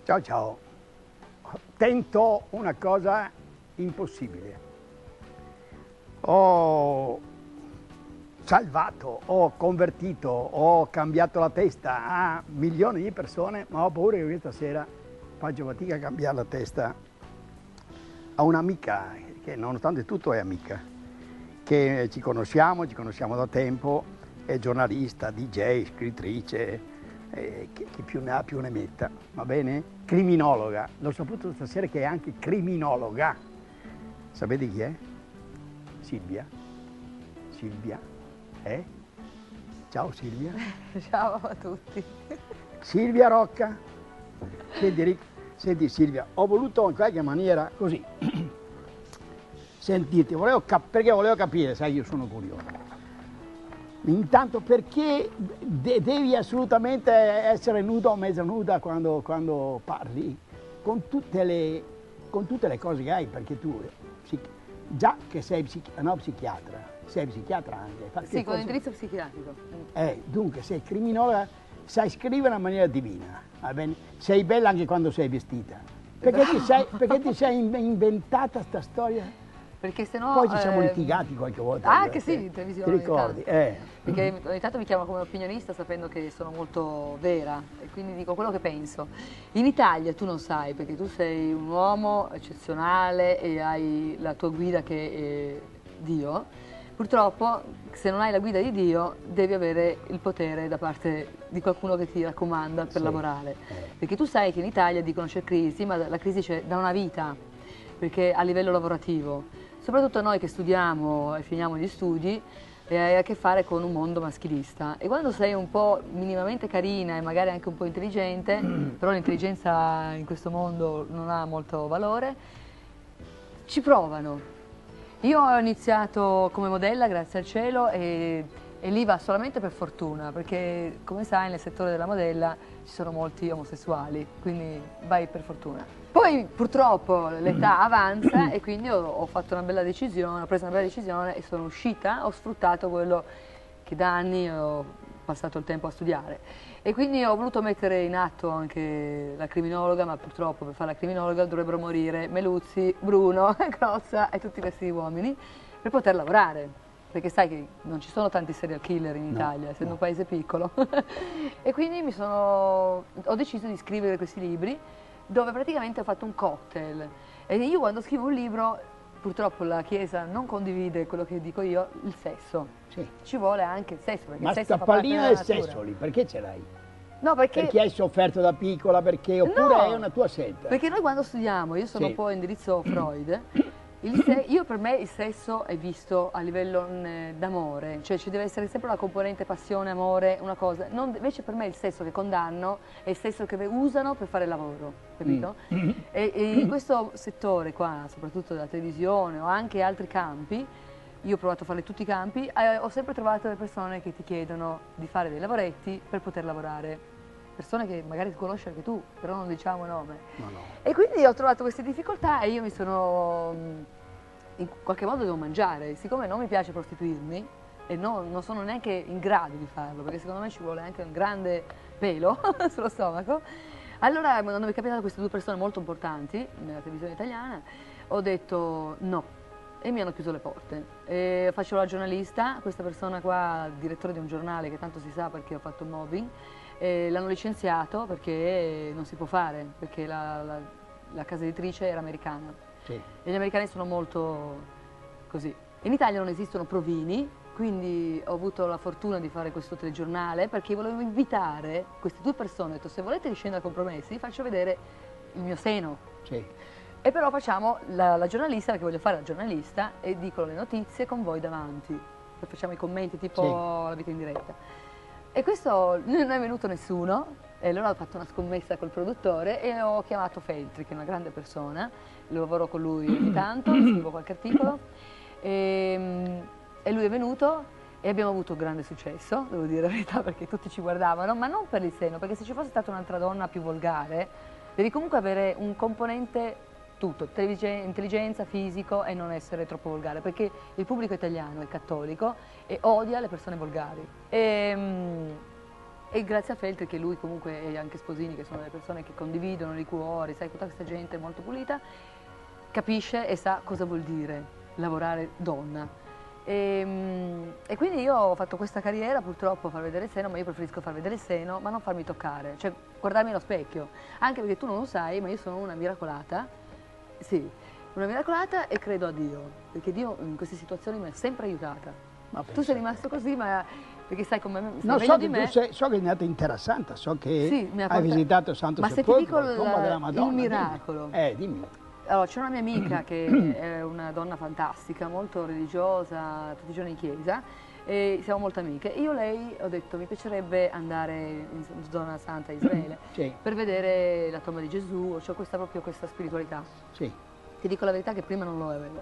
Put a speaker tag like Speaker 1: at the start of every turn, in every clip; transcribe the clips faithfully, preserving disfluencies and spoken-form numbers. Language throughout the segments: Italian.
Speaker 1: Ciao ciao. Tento una cosa impossibile. Ho salvato, ho convertito, ho cambiato la testa a milioni di persone, ma ho paura che questa sera faccio fatica a cambiare la testa a un'amica, che nonostante tutto è amica, che ci conosciamo, ci conosciamo da tempo, è giornalista, D J, scrittrice, eh, che, che più ne ha più ne metta, va bene? Criminologa, l'ho saputo stasera che è anche criminologa. Sapete chi è? Silvia. Silvia. Eh? Ciao Silvia.
Speaker 2: Ciao a tutti.
Speaker 1: Silvia Rocca. Senti, Ric, senti Silvia, ho voluto in qualche maniera così sentirti, volevo perché volevo capire, sai, io sono curioso. Intanto perché de devi assolutamente essere nuda o mezza nuda quando, quando parli, con tutte, le, con tutte le cose che hai, perché tu già che sei psichi no, psichiatra, sei psichiatra anche.
Speaker 2: Sì, con indirizzo psichiatrico.
Speaker 1: Eh, dunque sei criminologa, sai scrivere in maniera divina, va bene? Sei bella anche quando sei vestita. Perché ti sei, perché ti sei inventata sta storia?
Speaker 2: Perché se no...
Speaker 1: Poi ci siamo
Speaker 2: eh,
Speaker 1: litigati qualche volta.
Speaker 2: Ah, che sì, in televisione.
Speaker 1: Ti ricordi? Eh.
Speaker 2: Perché ogni tanto mi chiamano come opinionista sapendo che sono molto vera e quindi dico quello che penso. In Italia tu non sai, perché tu sei un uomo eccezionale e hai la tua guida che è Dio. Purtroppo, se non hai la guida di Dio, devi avere il potere da parte di qualcuno che ti raccomanda per sì. lavorare. Perché tu sai che in Italia dicono c'è crisi, ma la crisi c'è da una vita, perché a livello lavorativo. Soprattutto noi che studiamo e finiamo gli studi e hai a che fare con un mondo maschilista e quando sei un po' minimamente carina e magari anche un po' intelligente, però l'intelligenza in questo mondo non ha molto valore, ci provano. Io ho iniziato come modella, grazie al cielo, e, e lì va solamente per fortuna, perché come sai nel settore della modella ci sono molti omosessuali, quindi vai per fortuna. Poi purtroppo l'età avanza e quindi ho, ho fatto una bella decisione, ho preso una bella decisione e sono uscita, ho sfruttato quello che da anni ho passato il tempo a studiare. E quindi ho voluto mettere in atto anche la criminologa, ma purtroppo per fare la criminologa dovrebbero morire Meluzzi, Bruno, Crozza e tutti questi uomini per poter lavorare. Perché sai che non ci sono tanti serial killer in Italia, no, essendo no. un paese piccolo. E quindi mi sono, ho deciso di scrivere questi libri dove praticamente ho fatto un cocktail. E io quando scrivo un libro, purtroppo la Chiesa non condivide quello che dico io, il sesso. Sì. Ci vuole anche il sesso. Perché
Speaker 1: Ma
Speaker 2: il sesso
Speaker 1: sta pallina del sesso lì, perché ce l'hai?
Speaker 2: No, perché...
Speaker 1: Perché hai sofferto da piccola, perché oppure
Speaker 2: no,
Speaker 1: è una tua scelta?
Speaker 2: Perché noi quando studiamo, io sono sì. un po' indirizzo Freud, il se io per me il sesso è visto a livello d'amore, cioè ci deve essere sempre una componente passione, amore, una cosa. Non, invece per me il sesso che condanno è il sesso che usano per fare il lavoro, capito? Mm. E, e in questo settore qua, soprattutto della televisione o anche altri campi, io ho provato a fare tutti i campi, eh, ho sempre trovato delle persone che ti chiedono di fare dei lavoretti per poter lavorare. Persone che magari conosci anche tu, però non diciamo nome. No, no. E quindi ho trovato queste difficoltà e io mi sono, in qualche modo devo mangiare, siccome non mi piace prostituirmi e no, non sono neanche in grado di farlo, perché secondo me ci vuole anche un grande pelo sullo stomaco, allora quando mi è capitato queste due persone molto importanti nella televisione italiana, ho detto no e mi hanno chiuso le porte. E faccio la giornalista, questa persona qua, direttore di un giornale che tanto si sa perché ho fatto mobbing, l'hanno licenziato perché non si può fare, perché la, la, la casa editrice era americana. Sì. E gli americani sono molto così. In Italia non esistono provini, quindi ho avuto la fortuna di fare questo telegiornale perché volevo invitare queste due persone, ho detto se volete scendere a compromessi vi faccio vedere il mio seno. Sì. E però facciamo la, la giornalista, perché voglio fare la giornalista e dico le notizie con voi davanti, facciamo i commenti tipo sì. la vita in diretta. E questo non è venuto nessuno, e allora ho fatto una scommessa col produttore e ho chiamato Feltri, che è una grande persona, lavoro con lui ogni tanto, scrivo qualche articolo, e, e lui è venuto e abbiamo avuto un grande successo, devo dire la verità, perché tutti ci guardavano, ma non per il seno, perché se ci fosse stata un'altra donna più volgare, devi comunque avere un componente tutto, intelligenza, fisico e non essere troppo volgare, perché il pubblico italiano è cattolico e odia le persone volgari. E, E grazie a Feltri, che lui comunque, e anche Sposini, che sono delle persone che condividono i cuori, sai, tutta questa gente molto pulita, capisce e sa cosa vuol dire lavorare donna. E, e quindi io ho fatto questa carriera, purtroppo far vedere il seno, ma io preferisco far vedere il seno, ma non farmi toccare, cioè guardarmi allo specchio, anche perché tu non lo sai, ma io sono una miracolata, sì, una miracolata e credo a Dio, perché Dio in queste situazioni mi ha sempre aiutata. Ma tu sei rimasto così, ma perché sai come me,
Speaker 1: no, so, che di me. Sei, so che è andata in Terra Santa, so che sì, hai portato... visitato Santo
Speaker 2: ma
Speaker 1: Sepolcro,
Speaker 2: la tomba della Madonna. Il miracolo.
Speaker 1: Dimmi. Eh, dimmi.
Speaker 2: Allora, c'è una mia amica che è una donna fantastica, molto religiosa, tutti i giorni in chiesa, e siamo molto amiche. Io lei ho detto mi piacerebbe andare in zona santa Israele sì. per vedere la tomba di Gesù, ho questa, proprio questa spiritualità.
Speaker 1: Sì.
Speaker 2: Ti dico la verità che prima non lo avevo.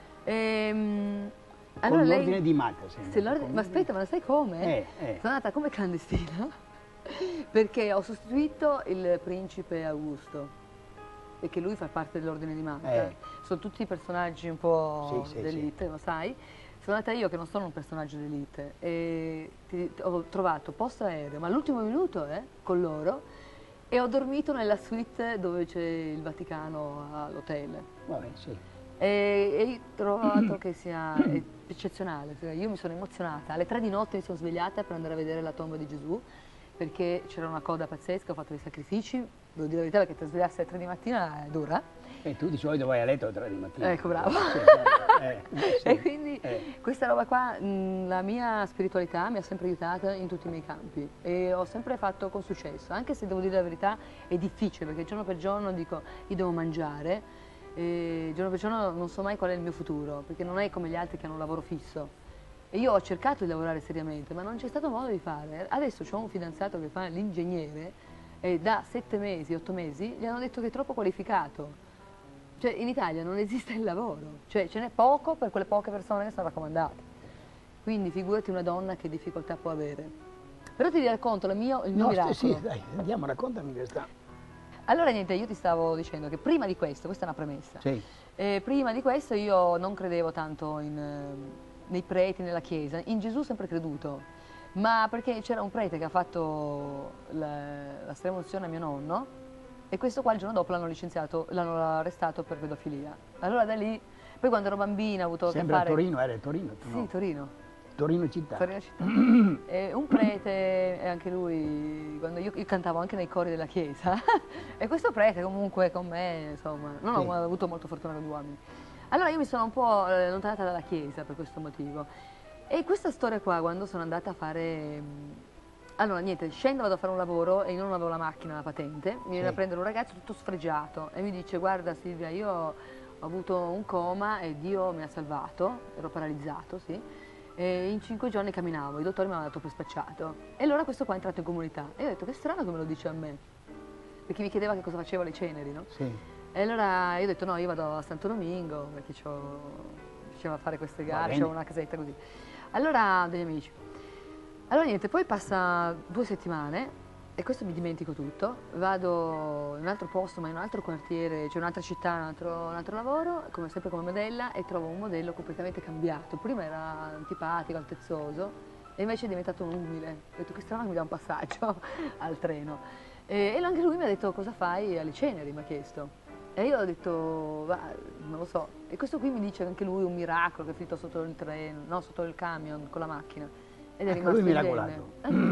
Speaker 2: E,
Speaker 1: allora con l'ordine di Malta, sì,
Speaker 2: ma aspetta, ma lo sai come?
Speaker 1: Eh, eh.
Speaker 2: Sono andata come clandestina perché ho sostituito il principe Augusto. Perché lui fa parte dell'ordine di Malta, eh. sono tutti personaggi un po' sì, d'elite, sì. lo sai. Sono andata io che non sono un personaggio d'elite e ti, ho trovato posto aereo, ma all'ultimo minuto eh, con loro e ho dormito nella suite dove c'è il Vaticano all'hotel.
Speaker 1: Vabbè, sì.
Speaker 2: E, e ho trovato che sia eccezionale, io mi sono emozionata, alle tre di notte mi sono svegliata per andare a vedere la tomba di Gesù perché c'era una coda pazzesca, ho fatto dei sacrifici, devo dire la verità perché ti svegliarsi alle tre di mattina è dura.
Speaker 1: E tu di solito vai a letto alle tre di mattina.
Speaker 2: Ecco, bravo.
Speaker 1: Eh, sì.
Speaker 2: E quindi
Speaker 1: eh.
Speaker 2: questa roba qua, mh, la mia spiritualità mi ha sempre aiutata in tutti i miei campi e ho sempre fatto con successo, anche se devo dire la verità è difficile perché giorno per giorno dico io devo mangiare, e giorno per giorno non so mai qual è il mio futuro, perché non è come gli altri che hanno un lavoro fisso. E io ho cercato di lavorare seriamente, ma non c'è stato modo di fare. Adesso ho un fidanzato che fa l'ingegnere e da sette mesi, otto mesi, gli hanno detto che è troppo qualificato. Cioè in Italia non esiste il lavoro, cioè ce n'è poco per quelle poche persone che sono raccomandate. Quindi figurati una donna che difficoltà può avere. Però ti racconto il mio, il mio
Speaker 1: no,
Speaker 2: miracolo.
Speaker 1: Sì, dai, andiamo, raccontami questa.
Speaker 2: Allora niente, io ti stavo dicendo che prima di questo, questa è una premessa,
Speaker 1: sì.
Speaker 2: eh, prima di questo io non credevo tanto in... Eh, nei preti, nella chiesa, in Gesù ho sempre creduto, ma perché c'era un prete che ha fatto la, la stremozione a mio nonno e questo qua il giorno dopo l'hanno licenziato, l'hanno arrestato per pedofilia. Allora da lì, poi quando ero bambina ho avuto
Speaker 1: sempre
Speaker 2: a che fare...
Speaker 1: Sempre a Torino, era Torino? Tu
Speaker 2: sì,
Speaker 1: no?
Speaker 2: Torino.
Speaker 1: Torino città.
Speaker 2: Torino città. E un prete, e anche lui, quando io, io cantavo anche nei cori della chiesa, e questo prete comunque con me, insomma, non sì. ho avuto molta fortuna con gli uomini. Allora io mi sono un po' allontanata dalla chiesa per questo motivo. E questa storia qua, quando sono andata a fare... Allora, niente, scendo, vado a fare un lavoro e io non avevo la macchina, la patente, mi viene sì. a prendere un ragazzo tutto sfregiato e mi dice guarda Silvia, io ho avuto un coma e Dio mi ha salvato, ero paralizzato, sì, e in cinque giorni camminavo, i dottori mi hanno dato per spacciato. E allora questo qua è entrato in comunità e io ho detto che strano che me lo dice a me, perché mi chiedeva che cosa facevo alle ceneri, no?
Speaker 1: Sì.
Speaker 2: E allora io ho detto no, io vado a Santo Domingo perché faceva fare queste gare, c'avevo una casetta così. Allora, degli amici. Allora niente, poi passa due settimane e questo mi dimentico tutto, vado in un altro posto, ma in un altro quartiere, cioè un'altra città, un altro, un altro lavoro, come, sempre come modella, e trovo un modello completamente cambiato. Prima era antipatico, altezzoso, e invece è diventato un umile. Ho detto che strano che mi dà un passaggio al treno. E, e anche lui mi ha detto cosa fai alle ceneri, mi ha chiesto. E io ho detto, va, non lo so. E questo qui mi dice anche lui un miracolo che è finito sotto il treno, no, sotto il camion con la macchina. Ed è
Speaker 1: ah,
Speaker 2: rimasto
Speaker 1: lui miracolato.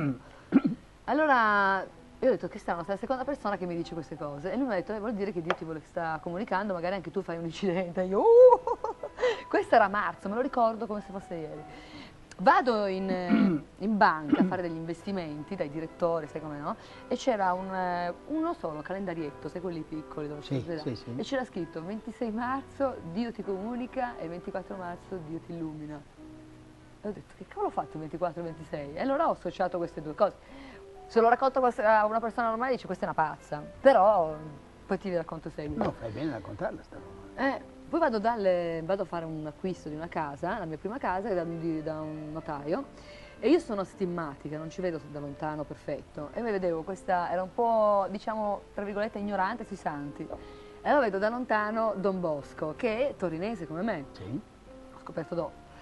Speaker 2: Allora, io ho detto che strano, sei la seconda persona che mi dice queste cose. E lui mi ha detto, eh, vuol dire che Dio ti vuole, sta comunicando, magari anche tu fai un incidente. E io, uh! Questo era a marzo, me lo ricordo come se fosse ieri. Vado in, in banca a fare degli investimenti dai direttori, sai come no? E c'era un, uno solo calendarietto, sai quelli piccoli dove
Speaker 1: sì,
Speaker 2: c'è
Speaker 1: sì, sì.
Speaker 2: E c'era scritto ventisei marzo Dio ti comunica e ventiquattro marzo Dio ti illumina. E ho detto che cavolo ho fatto ventiquattro e ventisei? E allora ho associato queste due cose. Se lo racconto a una persona normale dice questa è una pazza, però poi ti racconto seguito.
Speaker 1: No, fai bene a raccontarla sta roba.
Speaker 2: Eh, Poi vado, dalle, vado a fare un acquisto di una casa, la mia prima casa, da, da un notaio, e io sono stimmatica, non ci vedo da lontano perfetto, e mi vedevo questa, era un po', diciamo, tra virgolette, ignorante sui santi, e allora vedo da lontano Don Bosco, che è torinese come me,
Speaker 1: sì.
Speaker 2: Ho scoperto dopo.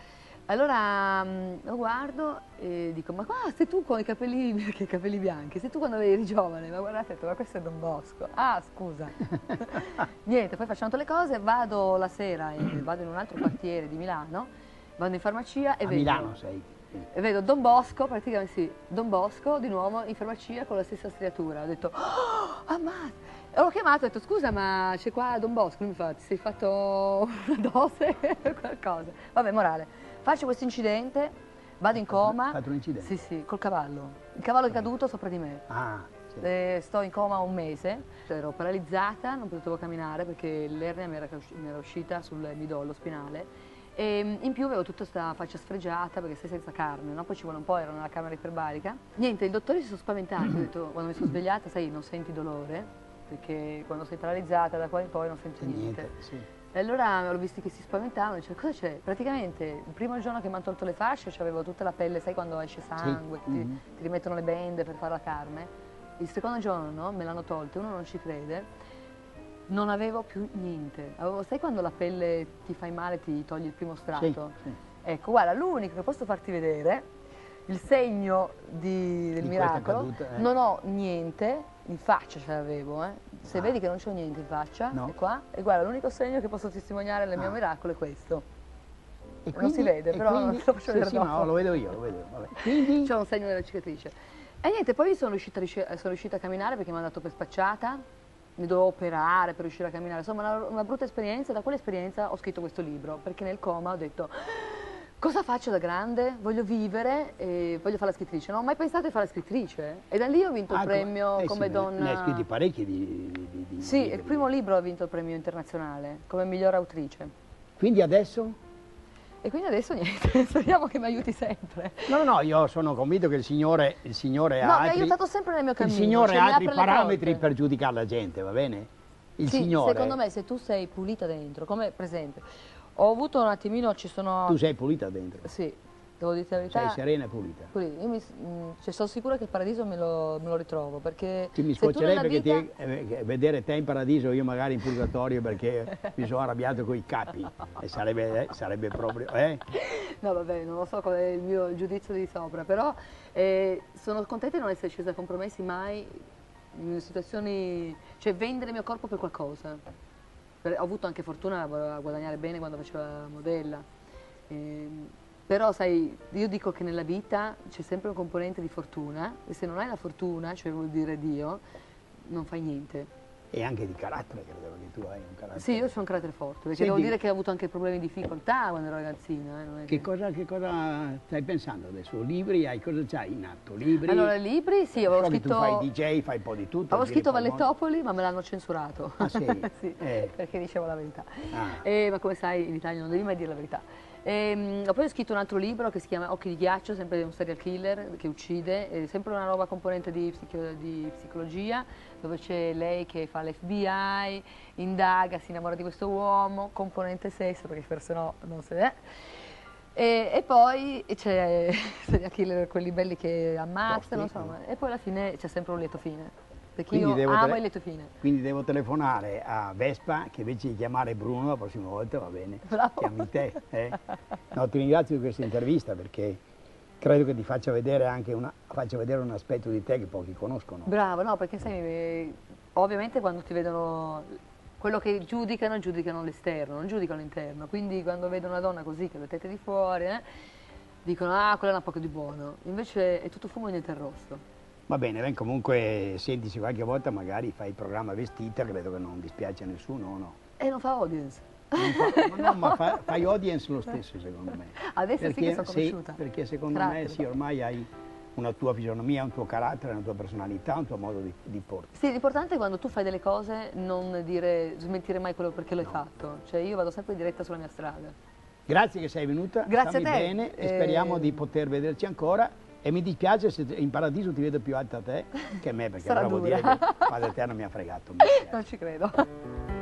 Speaker 2: Allora mh, lo guardo e dico, ma qua sei tu con i capelli, perché i capelli bianchi, sei tu quando eri giovane, ma guardate, ma questo è Don Bosco. Ah, scusa. Niente, poi facciamo tutte le cose, vado la sera, e vado in un altro quartiere di Milano, vado in farmacia e
Speaker 1: A
Speaker 2: vedo...
Speaker 1: Milano sei?
Speaker 2: E vedo Don Bosco, praticamente sì, Don Bosco di nuovo in farmacia con la stessa striatura. Ho detto, oh, ammazza! E l'ho chiamato e ho detto, scusa, ma c'è qua Don Bosco? Lui mi fa, ti sei fatto una dose? Qualcosa. Vabbè, morale. Faccio questo incidente, vado in coma.
Speaker 1: Hai fatto un incidente?
Speaker 2: Sì, sì, col cavallo. Il cavallo è caduto sopra di me.
Speaker 1: Ah, sì.
Speaker 2: E sto in coma un mese, ero paralizzata, non potevo camminare perché l'ernia mi era, mi era uscita sul midollo spinale. E in più avevo tutta questa faccia sfregiata perché sei senza carne, no? Poi ci vuole un po', ero nella camera iperbarica. Niente, i dottori si sono spaventati, ho detto, quando mi sono svegliata, sai, non senti dolore, perché quando sei paralizzata da qua in poi non senti niente.
Speaker 1: Niente, sì.
Speaker 2: E allora l'ho visti che si spaventavano, dicevo, cosa c'è? Praticamente il primo giorno che mi hanno tolto le fasce avevo tutta la pelle, sai quando esce sangue,
Speaker 1: Sì.
Speaker 2: ti,
Speaker 1: Mm-hmm.
Speaker 2: ti rimettono le bende per fare la carne. Il secondo giorno me l'hanno tolte, uno non ci crede. Non avevo più niente. Avevo, sai quando la pelle ti fai male, ti togli il primo strato?
Speaker 1: Sì, sì.
Speaker 2: Ecco, guarda, l'unico che posso farti vedere, il segno di, del
Speaker 1: Di
Speaker 2: miracolo,
Speaker 1: questa caduta, eh.
Speaker 2: non ho niente, in faccia ce l'avevo, eh. Se
Speaker 1: Ah.
Speaker 2: vedi che non c'ho niente in faccia,
Speaker 1: No.
Speaker 2: è qua, e guarda, l'unico segno che posso testimoniare del mio
Speaker 1: Ah.
Speaker 2: miracolo è questo.
Speaker 1: E
Speaker 2: Non si vede,
Speaker 1: e
Speaker 2: però
Speaker 1: quindi,
Speaker 2: non te lo faccio
Speaker 1: sì,
Speaker 2: vedere
Speaker 1: sì,
Speaker 2: dopo.
Speaker 1: no, lo vedo io, lo vedo io. Vabbè. Quindi,
Speaker 2: C'ho un segno della cicatrice. E niente, poi sono riuscita, a riusci- sono riuscita a camminare perché mi hanno dato per spacciata. Mi dovevo operare per riuscire a camminare, insomma una, una brutta esperienza. Da quell'esperienza ho scritto questo libro, perché nel coma ho detto cosa faccio da grande? Voglio vivere e voglio fare la scrittrice. Non ho mai pensato di fare la scrittrice e da lì ho vinto
Speaker 1: ah,
Speaker 2: il premio
Speaker 1: eh,
Speaker 2: come
Speaker 1: sì,
Speaker 2: donna...
Speaker 1: Ne hai scritti parecchi di, di, di, di
Speaker 2: Sì,
Speaker 1: libri.
Speaker 2: il primo libro ha vinto il premio internazionale come miglior autrice.
Speaker 1: Quindi adesso?
Speaker 2: E quindi adesso niente, speriamo che mi aiuti sempre.
Speaker 1: No, no, no, io sono convinto che il Signore, il Signore ha
Speaker 2: No, mi ha
Speaker 1: altri,
Speaker 2: aiutato sempre nel mio cammino.
Speaker 1: il Signore
Speaker 2: cioè,
Speaker 1: ha
Speaker 2: mi
Speaker 1: altri
Speaker 2: apre le
Speaker 1: parametri
Speaker 2: porte.
Speaker 1: per giudicare la gente, va bene? Il
Speaker 2: Sì,
Speaker 1: Signore...
Speaker 2: secondo me se tu sei pulita dentro, come per esempio, ho avuto un attimino, ci sono...
Speaker 1: Tu sei pulita dentro,
Speaker 2: Sì, devo dire la verità.
Speaker 1: sei serena e pulita.
Speaker 2: Pulita. Io mi, mh, cioè, sono sicura che il paradiso me lo, me lo ritrovo, perché
Speaker 1: Sì, mi
Speaker 2: se tu nella
Speaker 1: scoccerebbe
Speaker 2: vita...
Speaker 1: che ti, eh, vedere te in paradiso, io magari in purgatorio perché mi sono arrabbiato con i capi e sarebbe, eh, sarebbe proprio... Eh?
Speaker 2: No vabbè, non lo so qual è il mio giudizio di sopra, però eh, sono contenta di non essere scesa a compromessi mai in situazioni, cioè vendere il mio corpo per qualcosa. Per- ho avuto anche fortuna a guadagnare bene quando facevo la modella, Ehm, però sai, io dico che nella vita c'è sempre un componente di fortuna e se non hai la fortuna, cioè vuol dire Dio, non fai niente.
Speaker 1: E anche di carattere, credo che tu hai un carattere.
Speaker 2: Sì, io sono un carattere forte, perché
Speaker 1: Senti,
Speaker 2: devo dire che ho avuto anche problemi di difficoltà quando ero ragazzina. Eh, non è
Speaker 1: Che
Speaker 2: che-
Speaker 1: cosa, che cosa stai pensando adesso? Libri? Hai, cosa c'hai in atto? Libri?
Speaker 2: Allora, libri, sì, avevo
Speaker 1: So che
Speaker 2: scritto...
Speaker 1: tu fai D J, fai un po' di tutto.
Speaker 2: Avevo
Speaker 1: giri
Speaker 2: scritto
Speaker 1: per il mondo.
Speaker 2: Valletopoli, ma me l'hanno censurato.
Speaker 1: Ah, sì?
Speaker 2: Sì,
Speaker 1: Eh.
Speaker 2: perché dicevo la verità.
Speaker 1: Ah.
Speaker 2: Eh, ma come sai, in Italia non devi mai dire la verità. E, poi ho scritto un altro libro che si chiama Occhi di ghiaccio, sempre di un serial killer che uccide, è sempre una nuova componente di, psichi- di psicologia, dove c'è lei che fa l'F B I, indaga, si innamora di questo uomo, componente sesso, perché forse no, non se ne è. E, e poi c'è serial killer, quelli belli che ammazzano,
Speaker 1: Tosti,
Speaker 2: insomma, e poi alla fine c'è sempre un lieto fine. Perché
Speaker 1: Quindi
Speaker 2: io
Speaker 1: devo
Speaker 2: amo
Speaker 1: tele-
Speaker 2: il lieto fine.
Speaker 1: Quindi devo telefonare a Vespa che invece di chiamare Bruno la prossima volta, va bene,
Speaker 2: Bravo.
Speaker 1: chiami te. Eh? No, ti ringrazio di questa intervista perché credo che ti faccia vedere anche una, faccia vedere un aspetto di te che pochi conoscono.
Speaker 2: Bravo, no, perché sai, eh, ovviamente quando ti vedono, quello che giudicano, giudicano l'esterno, non giudicano l'interno. Quindi quando vedono una donna così, con le tette di fuori, eh, dicono, ah, quella è una poco di buono. Invece è tutto fumo e niente arrosto.
Speaker 1: Va bene, ben, comunque sentisi qualche volta, magari fai il programma vestita, credo che non dispiace a nessuno, o no?
Speaker 2: E non fa audience.
Speaker 1: Non fa- ma no, ma fa- fai audience lo stesso secondo me.
Speaker 2: Adesso sì che sono
Speaker 1: sì,
Speaker 2: conosciuta.
Speaker 1: perché secondo
Speaker 2: Carattere.
Speaker 1: me sì, ormai hai una tua fisionomia, un tuo carattere, una tua personalità, un tuo modo di, di porti.
Speaker 2: Sì, l'importante è quando tu fai delle cose non dire, smentire mai quello perché l'hai fatto. Cioè io vado sempre diretta sulla mia strada.
Speaker 1: Grazie che sei venuta,
Speaker 2: Grazie
Speaker 1: stammi
Speaker 2: a te.
Speaker 1: bene e
Speaker 2: Eh,
Speaker 1: speriamo di poter vederci ancora. E mi dispiace se in paradiso ti vedo più alta a te che a me, perché
Speaker 2: Sarà
Speaker 1: allora vuol
Speaker 2: dura.
Speaker 1: dire che Padre Eterno mi ha fregato. mi dispiace.
Speaker 2: Non ci credo.